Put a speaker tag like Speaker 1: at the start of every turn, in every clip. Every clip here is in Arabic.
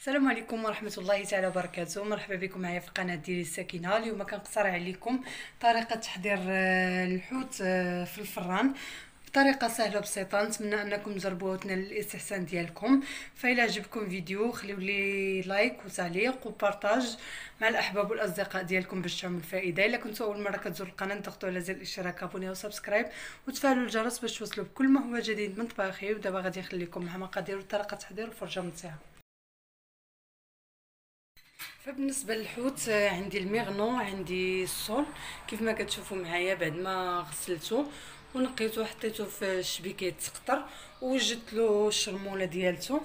Speaker 1: السلام عليكم ورحمه الله تعالى وبركاته. مرحبا بكم معايا في القناه ديالي الساكنه. اليوم كنقترح عليكم طريقه تحضير الحوت في الفران بطريقه سهله وبسيطه. نتمنى انكم تجربوها وتنالوا الاستحسان ديالكم. فإلا عجبكم فيديو خليو لي لايك وتعليق وبارطاج مع الاحباب والاصدقاء ديالكم باش تعمل الفائده. الا كنتوا اول مره كتزوروا القناه ضغطوا على زر الاشتراك، ابونيو وسبسكرايب وتفعلوا الجرس باش توصلوا بكل ما هو جديد من طباخي. ودابا غادي نخليكم مع مقادير وطريقه تحضير الفرجه نتاعها. فبالنسبه للحوت عندي الميغنو، عندي الصول كيف ما كتشوفوا معايا. بعد ما غسلته ونقيته وحطيته في الشبيكه يتقطر ووجدت له الشرموله ديالته.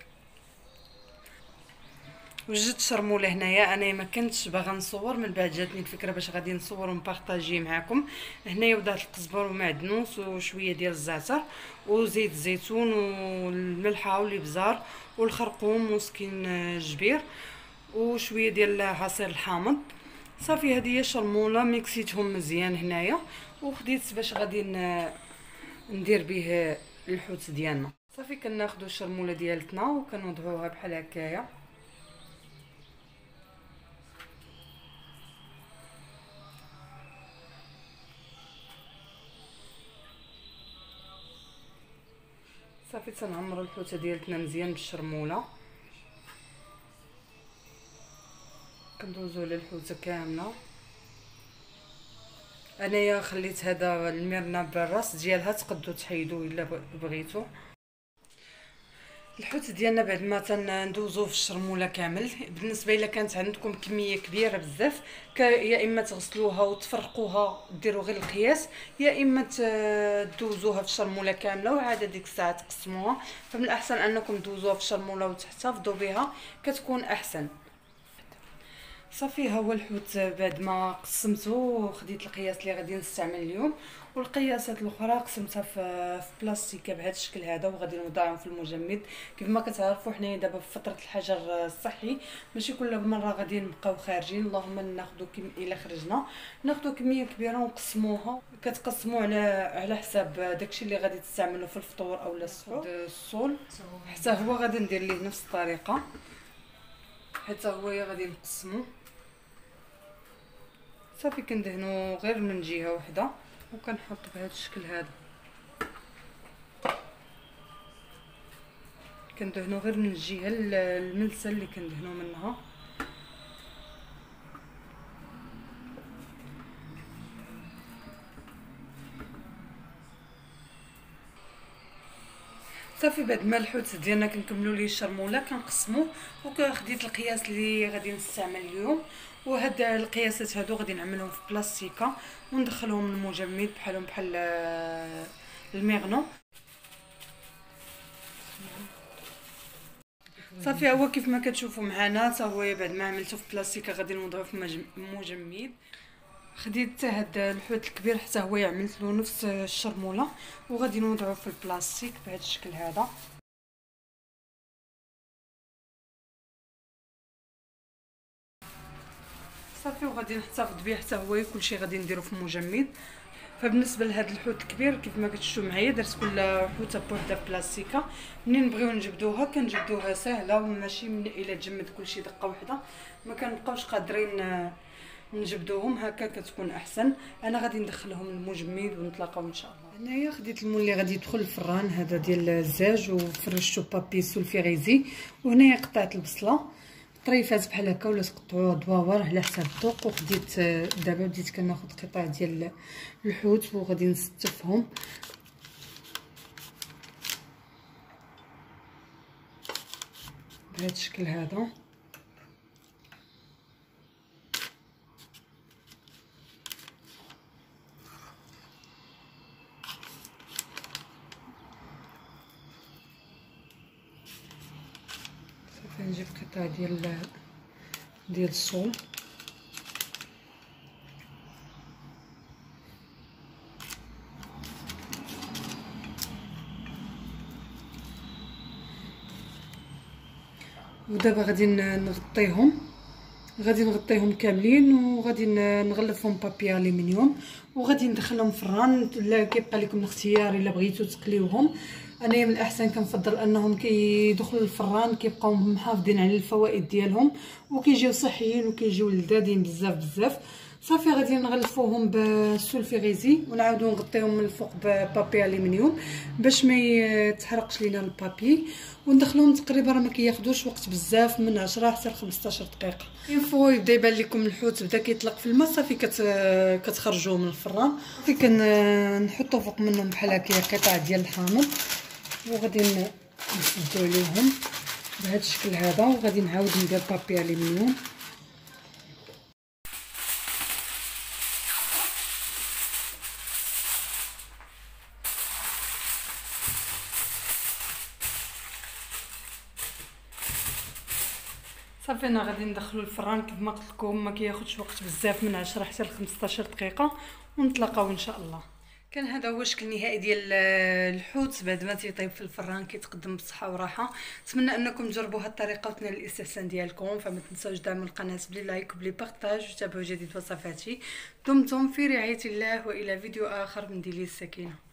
Speaker 1: وجدت شرموله هنايا. انا ما كنتش باغا نصور، من بعد جاتني الفكره باش غادي نصور ونبارطاجي معكم. هنايا وضعت القزبر ومعدنوس وشويه ديال الزعتر وزيت الزيتون والملحه والابزار والخرقوم وسكين الجبير وشويه ديال عصير الحامض. صافي هذه هي الشرموله، ميكسيتهم مزيان هنايا وخديت باش غادي ندير به الحوت ديالنا. صافي كناخذوا الشرموله ديالتنا وكنوضعوها بحال هكايا. صافي تنعمروا الحوته ديالتنا مزيان بالشرموله. كندوزو على الحوته كامله. انايا خليت هذا المرنه بالراس ديالها، تقدروا تحيدوه الا بغيتو. الحوت ديالنا بعد ما تندوزوه في الشرموله كامل، بالنسبه الا كانت عندكم كميه كبيره بزاف يا اما تغسلوها وتفرقوها ديروا غير القياس، يا اما تدوزوها في الشرموله كامله وعاد ديك الساعه تقسموها. فمن الاحسن انكم تدوزوها في الشرموله وتحتفظوا بها، كتكون احسن. صافي ها هو الحوت بعد ما قسمته خديت القياس اللي غادي نستعمل اليوم، والقياسات الاخرى قسمتها في بلاستيكه بهذا الشكل هذا وغادي نوضعهم في المجمد. كيف ما كتعرفوا حنايا دابا في فتره الحجر الصحي، ماشي كل مره غادي نبقاو خارجين، اللهم ناخذوا الا خرجنا ناخذوا كميه كبيره ونقسموها. كتقسموا على حساب داكشي اللي غادي تستعملوا في الفطور اولا الصول. حتى هو غادي ندير ليه نفس الطريقه، حتى هو غادي نقسمو. صافي كندهنو غير من جهه واحده وكنحط بهذا الشكل هذا. كندهنو غير من الجهه الملسه اللي كندهنو منها. صافي بعد ما الحوت ديالنا كنكملوا ليه الشرموله كنقسموه. وخديت القياس اللي غادي نستعمل اليوم، وهاد القياسات هادو غادي نعملهم في بلاستيكه وندخلهم للمجمد بحال الميغنو. صافي هو كيف ما كتشوفوا معنا حتى هو بعد ما عملته في بلاستيكه غادي نوضعوه في مجمد. خديت هاد الحوت الكبير حتى هو عملت له نفس الشرموله وغادي نوضعوه في البلاستيك بهذا الشكل هذا. صافي وغادي نحتفظ به حتى هو كلشي غادي نديرو في مجمد. فبالنسبه لهذا الحوت الكبير كيف ما كتشوفوا معايا درت كل حوته بوحده في بلاستيكه. منين نبغيو نجبدوها كنجبدوها سهله، وماشي من الا تجمد كلشي دقه واحده ما كنبقاوش قادرين نجبدوهم. هكا كتكون احسن. انا غادي ندخلهم للمجمد ونتلاقاو ان شاء الله. هنايا خديت المول اللي غادي يدخل الفران هذا ديال الزاج وفرشته بابي سولفيغيزي، وهنايا قطعت البصله طريفات بحال هكا ولا تقطعوها دواور على حساب الذوق. وخديت دابا بديت كناخذ قطع ديال الحوت وغادي نستفهم بهذا الشكل هذا. نجيب قطع ديال الصول. ودابا غادي نغطيهم غادي نغطيهم كاملين وغادي نغلفهم بابي الومنيوم وغادي ندخلهم في الران. لا كيبقى لكم الاختيار الا بغيتو تقليوهم. انايا من الاحسن كنفضل انهم كيدخلوا الفران كيبقاو محافظين على الفوائد ديالهم وكيجيو صحيين وكيجيو لذاذين بزاف بزاف. صافي غادي نغلفوهم بالسولفيغيزي ونعاودو نغطيهم من الفوق ببابي الومنيوم باش ما يتحرقش لينا البابي وندخلوهم تقريبا راه ما كياخذوش وقت بزاف من 10 حتى ل 15 دقيقه. فوا يبدا يبان لكم الحوت بدا كيطلق في الماء صافي كتخرجوه من الفران. صافي كنحطوا فوق منهم بحال هكا قطع ديال الحامض وغادي نسدو عليهم بهذا الشكل هذا وغادي نعاود ندير بابي الومنيوم. صافي انا غادي ندخلو الفران كيف ما قلت لكم ما كياخذش وقت بزاف من 10 حتى ل 15 دقيقه ونتلاقاو ان شاء الله. كان هذا هو الشكل النهائي ديال الحوت بعد ما تيطيب في الفران كيتقدم بصحه وراحه. نتمنى انكم تجربوا هذه الطريقه وتنال الاستحسان ديالكم. فما تنساوش دعم القناه بلي لايك وبلي بارطاج وتابعوا جديد وصفاتي. دمتم في رعايه الله والى فيديو اخر من ديلي السكينه.